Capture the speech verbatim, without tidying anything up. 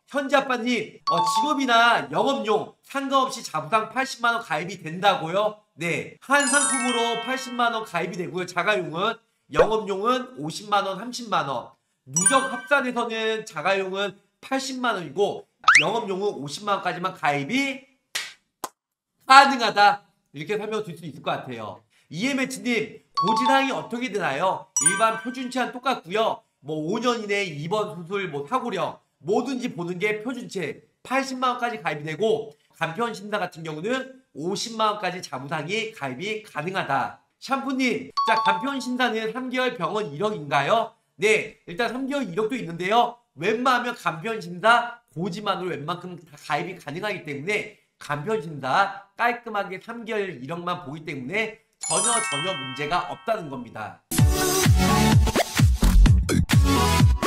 현지 아빠님, 어, 직업이나 영업용 상관없이 자부상 팔십만 원 가입이 된다고요? 네, 한 상품으로 팔십만 원 가입이 되고요. 자가용은, 영업용은 오십만 원, 삼십만 원. 누적 합산해서는 자가용은 팔십만 원이고 영업용은 오십만 원까지만 가입이 가능하다. 이렇게 설명드릴 수 있을 것 같아요. 이엠에이치님, 고지사항이 어떻게 되나요? 일반 표준치와는 똑같고요. 뭐 오 년 이내에 입원, 수술, 뭐 사고력 뭐든지 보는 게 표준치. 팔십만 원까지 가입이 되고 간편신사 같은 경우는 오십만 원까지 자부상이 가입이 가능하다. 샴푸님, 자, 간편신사는 삼 개월 병원 이력인가요? 네, 일단 삼 개월 이력도 있는데요. 웬만하면 간편신사 고지만으로 웬만큼 다 가입이 가능하기 때문에 간편신사 깔끔하게 삼 개월 이력만 보기 때문에 전혀 전혀 문제가 없다는 겁니다.